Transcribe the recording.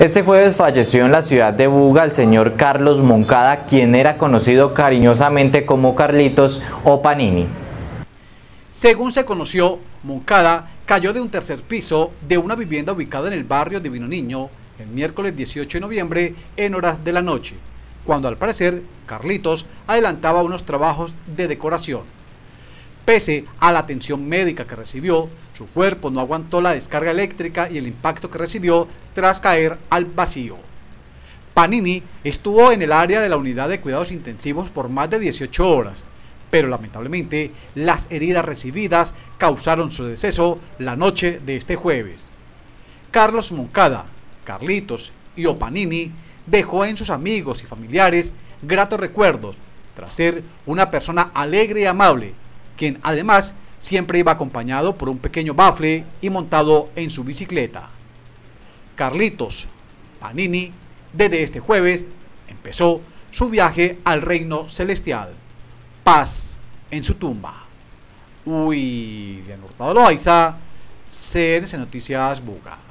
Este jueves falleció en la ciudad de Buga el señor Carlos Moncada, quien era conocido cariñosamente como Carlitos o Panini. Según se conoció, Moncada cayó de un tercer piso de una vivienda ubicada en el barrio Divino Niño el miércoles 18 de noviembre en horas de la noche, cuando al parecer Carlitos adelantaba unos trabajos de decoración. Pese a la atención médica que recibió, su cuerpo no aguantó la descarga eléctrica y el impacto que recibió tras caer al vacío. Panini estuvo en el área de la unidad de cuidados intensivos por más de 18 horas, pero lamentablemente las heridas recibidas causaron su deceso la noche de este jueves. Carlos Moncada, Carlitos y Panini dejó en sus amigos y familiares gratos recuerdos tras ser una persona alegre y amable, quien además siempre iba acompañado por un pequeño bafle y montado en su bicicleta. Carlitos Panini, desde este jueves, empezó su viaje al reino celestial. Paz en su tumba. William Hurtado Loaiza, CNC Noticias Buga.